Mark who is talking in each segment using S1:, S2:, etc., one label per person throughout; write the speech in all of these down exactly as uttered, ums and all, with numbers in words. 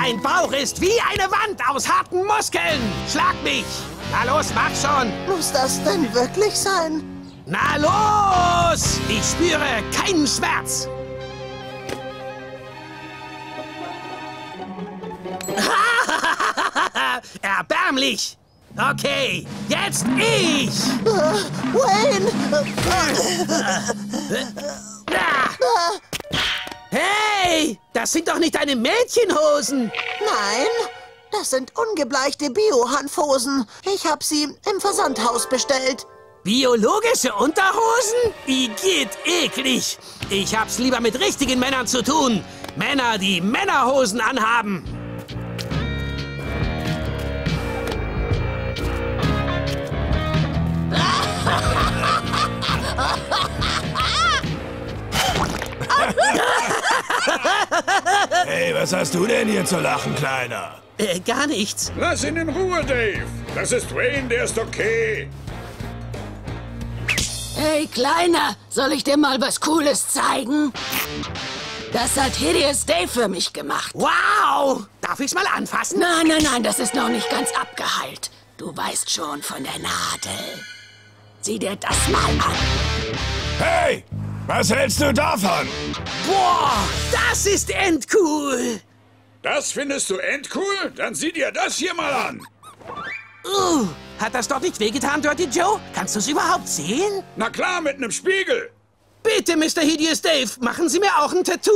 S1: Mein Bauch ist wie eine Wand aus harten Muskeln. Schlag mich. Na los, mach schon.
S2: Muss das denn wirklich sein?
S1: Na los! Ich spüre keinen Schmerz. Erbärmlich. Okay, jetzt ich.
S2: Uh, Wayne!
S1: Hey, das sind doch nicht deine Mädchenhosen.
S2: Nein, das sind ungebleichte Bio-Hanfhosen. Ich habe sie im Versandhaus bestellt.
S1: Biologische Unterhosen? Igitt, eklig. Ich hab's lieber mit richtigen Männern zu tun. Männer, die Männerhosen anhaben.
S3: Hey, was hast du denn hier zu lachen, Kleiner?
S1: Äh, gar nichts.
S4: Lass ihn in Ruhe, Dave. Das ist Wayne, der ist okay.
S5: Hey, Kleiner, soll ich dir mal was Cooles zeigen? Das hat Hideous Dave für mich gemacht.
S1: Wow! Darf ich's mal anfassen?
S5: Nein, nein, nein, das ist noch nicht ganz abgeheilt. Du weißt schon von der Nadel. Sieh dir das mal an.
S3: Hey, was hältst du davon?
S1: Boah, das ist endcool.
S4: Das findest du endcool? Dann sieh dir das hier mal an.
S1: Uh, hat das doch nicht wehgetan, Dirty Joe? Kannst du es überhaupt sehen?
S4: Na klar, mit einem Spiegel.
S1: Bitte, Mister Hideous Dave, machen Sie mir auch ein Tattoo?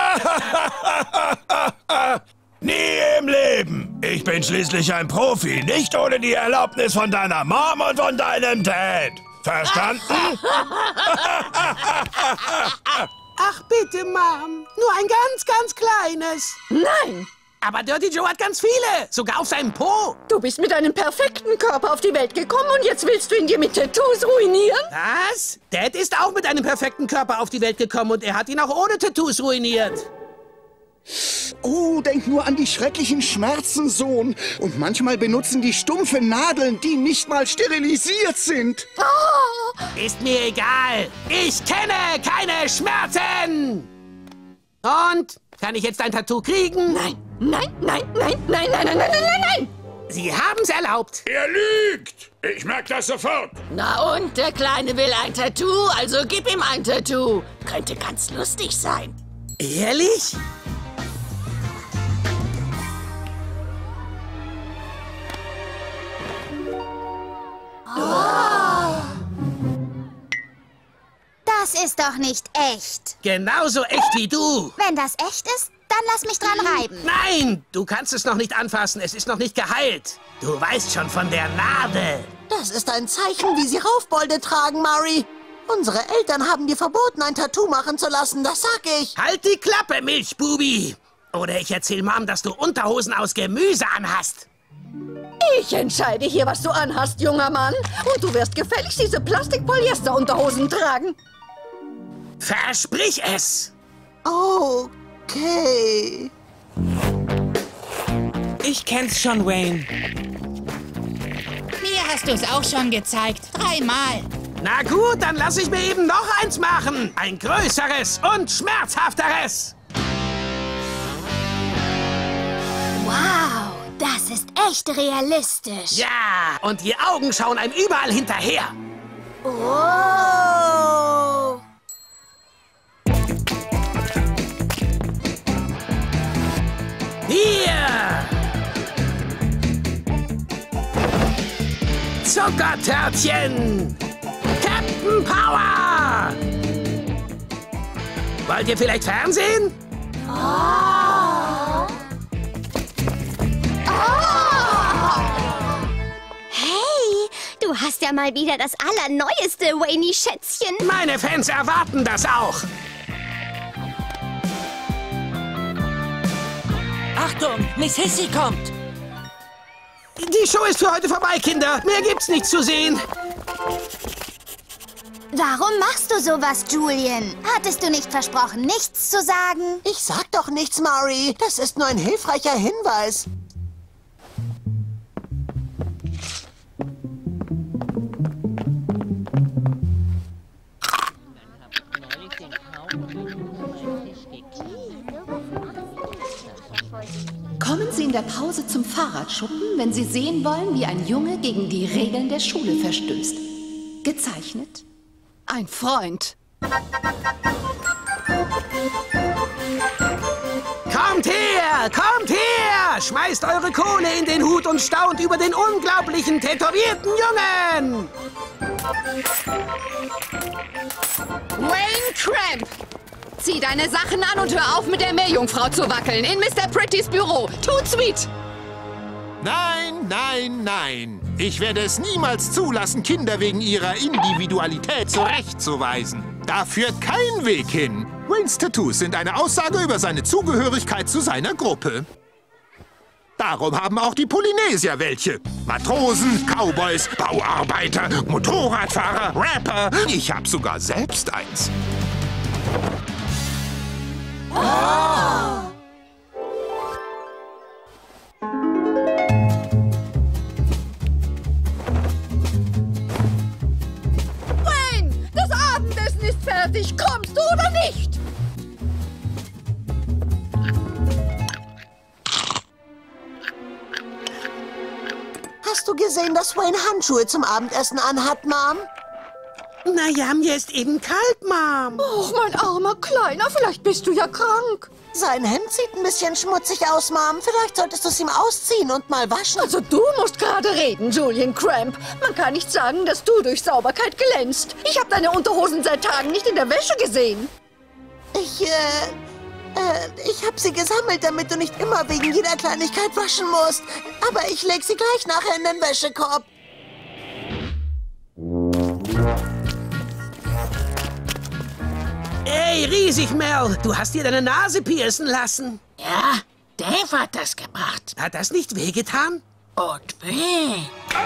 S3: Nie im Leben. Ich bin schließlich ein Profi, nicht ohne die Erlaubnis von deiner Mom und von deinem Dad. Verstanden?
S1: Ach bitte, Mom. Nur ein ganz, ganz kleines.
S5: Nein,
S1: Aber Dirty Joe hat ganz viele, sogar auf seinem Po.
S5: du bist mit einem perfekten Körper auf die Welt gekommen und jetzt willst du ihn dir mit Tattoos ruinieren?
S1: Was? Dad ist auch mit einem perfekten Körper auf die Welt gekommen und er hat ihn auch ohne Tattoos ruiniert.
S6: Oh, denk nur an die schrecklichen Schmerzen, Sohn. Und manchmal benutzen die stumpfe Nadeln, die nicht mal sterilisiert sind.
S1: Ist mir egal. Ich kenne keine Schmerzen. Und? Kann ich jetzt ein Tattoo kriegen?
S5: Nein, nein, nein, nein, nein, nein, nein, nein, nein, nein!
S1: Sie haben's erlaubt.
S4: Er lügt. Ich merk das sofort.
S5: Na und, der Kleine will ein Tattoo, also gib ihm ein Tattoo. Könnte ganz lustig sein.
S1: Ehrlich?
S7: Das ist doch nicht echt.
S1: Genauso echt wie du.
S7: Wenn das echt ist, dann lass mich dran reiben.
S1: Nein, du kannst es noch nicht anfassen. Es ist noch nicht geheilt. Du weißt schon von der Nadel.
S2: Das ist ein Zeichen, wie sie Raufbolde tragen, Murray. Unsere Eltern haben dir verboten, ein Tattoo machen zu lassen, das sag ich.
S1: Halt die Klappe, Milchbubi. Oder ich erzähl Mom, dass du Unterhosen aus Gemüse anhast.
S5: Ich entscheide hier, was du anhast, junger Mann. Und du wirst gefälligst diese Plastik-Polyester-Unterhosen tragen.
S1: Versprich es.
S2: Okay.
S8: Ich kenn's schon, Wayne.
S9: Mir hast du es auch schon gezeigt. Dreimal.
S1: Na gut, dann lass ich mir eben noch eins machen. Ein größeres und schmerzhafteres.
S7: Wow, das ist echt realistisch.
S1: Ja, und die Augen schauen einem überall hinterher.
S7: Oh.
S1: Hier! Zuckertörtchen! Captain Power! Wollt ihr vielleicht Fernsehen?
S7: Oh. Oh. Hey, du hast ja mal wieder das allerneueste Wayne-Schätzchen.
S1: Meine Fans erwarten das auch.
S8: Achtung, Miss Hissy kommt.
S1: Die Show ist für heute vorbei, Kinder. Mehr gibt's nichts zu sehen.
S7: Warum machst du sowas, Julian? Hattest du nicht versprochen, nichts zu sagen?
S2: Ich sag doch nichts, Murray. Das ist nur ein hilfreicher Hinweis.
S10: Kommen der Pause zum Fahrradschuppen, wenn Sie sehen wollen, wie ein Junge gegen die Regeln der Schule verstößt. Gezeichnet?
S5: Ein Freund.
S1: Kommt her, kommt her! Schmeißt eure Kohle in den Hut und staunt über den unglaublichen tätowierten Jungen!
S5: Wayne Cramp! Zieh deine Sachen an und hör auf, mit der Meerjungfrau zu wackeln. In Mister Prettys Büro. Tut sweet!
S11: Nein, nein, nein. Ich werde es niemals zulassen, Kinder wegen ihrer Individualität zurechtzuweisen. Da führt kein Weg hin. Waynes Tattoos sind eine Aussage über seine Zugehörigkeit zu seiner Gruppe. Darum haben auch die Polynesier welche. Matrosen, Cowboys, Bauarbeiter, Motorradfahrer, Rapper. Ich hab sogar selbst eins.
S2: Oh.
S5: Wayne, das Abendessen ist fertig. Kommst du oder nicht?
S2: Hast du gesehen, dass Wayne Handschuhe zum Abendessen anhat, Mom?
S1: Naja, mir ist eben kalt, Mom.
S5: Och, mein armer Kleiner, vielleicht bist du ja krank.
S2: Sein Hemd sieht ein bisschen schmutzig aus, Mom. Vielleicht solltest du es ihm ausziehen und mal waschen.
S5: Also du musst gerade reden, Julian Cramp. Man kann nicht sagen, dass du durch Sauberkeit glänzt. Ich habe deine Unterhosen seit Tagen nicht in der Wäsche gesehen.
S2: Ich, äh, äh, ich habe sie gesammelt, damit du nicht immer wegen jeder Kleinigkeit waschen musst. Aber ich leg sie gleich nachher in den Wäschekorb.
S1: Ey, riesig, Mel, du hast dir deine Nase piercen lassen.
S12: Ja, Dave hat das gemacht.
S1: Hat das nicht wehgetan?
S12: Und weh.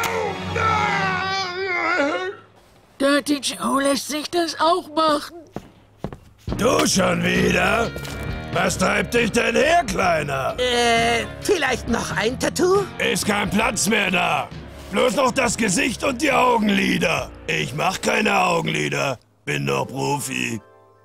S12: Dirty Joe lässt sich das auch machen.
S3: Du schon wieder? Was treibt dich denn her, Kleiner?
S1: Äh, vielleicht noch ein Tattoo?
S3: Ist kein Platz mehr da. Bloß noch das Gesicht und die Augenlider. Ich mach keine Augenlider. Bin doch Profi.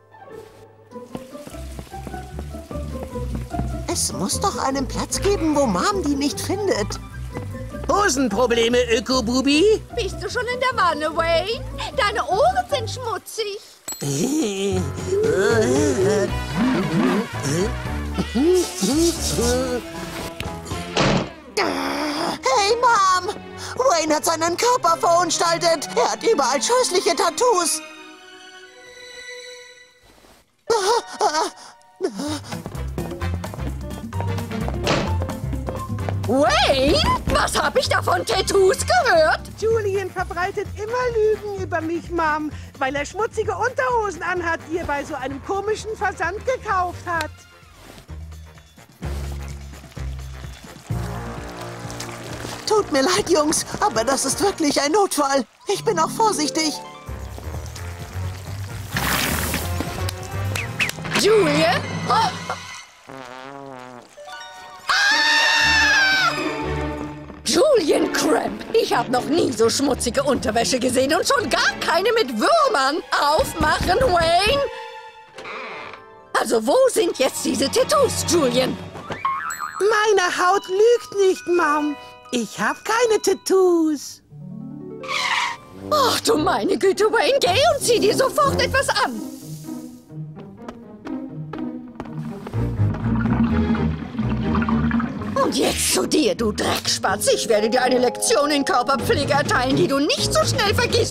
S2: Es muss doch einen Platz geben, wo Mom die nicht findet.
S1: Hosenprobleme, Öko-Bubi?
S5: Bist du schon in der Wanne, Wayne? Deine Ohren sind schmutzig.
S2: Hey, Mom! Wayne hat seinen Körper verunstaltet. Er hat überall scheußliche Tattoos.
S5: Wayne? Was hab ich da von Tattoos gehört?
S1: Julian verbreitet immer Lügen über mich, Mom, weil er schmutzige Unterhosen anhat, die er bei so einem komischen Versand gekauft hat.
S2: Tut mir leid, Jungs, aber das ist wirklich ein Notfall. Ich bin auch vorsichtig.
S5: Julian? Oh. Julian Cramp, ich habe noch nie so schmutzige Unterwäsche gesehen und schon gar keine mit Würmern. Aufmachen, Wayne! Also wo sind jetzt diese Tattoos, Julian?
S1: Meine Haut lügt nicht, Mom. Ich habe keine Tattoos.
S5: Ach du meine Güte, Wayne, geh und zieh dir sofort etwas an. Und jetzt zu dir, du Dreckspatz. Ich werde dir eine Lektion in Körperpflege erteilen, die du nicht so schnell vergisst.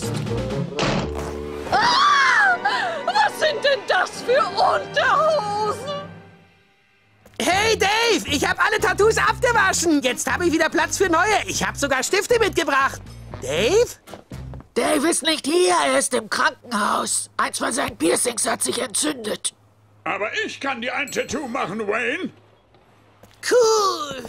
S5: Ah! Was sind denn das für Unterhosen?
S1: Hey, Dave, ich habe alle Tattoos abgewaschen. Jetzt habe ich wieder Platz für neue. Ich habe sogar Stifte mitgebracht. Dave?
S12: Dave ist nicht hier, er ist im Krankenhaus. Eins von seinen Piercings hat sich entzündet.
S4: Aber ich kann dir ein Tattoo machen, Wayne.
S1: Cool.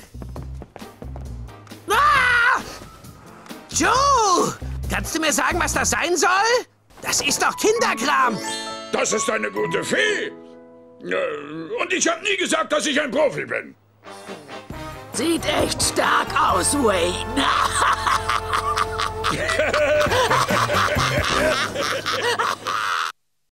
S1: Ah! Joe, kannst du mir sagen, was das sein soll? Das ist doch Kinderkram.
S4: Das ist eine gute Fee. Und ich habe nie gesagt, dass ich ein Profi bin.
S12: Sieht echt stark aus, Wayne.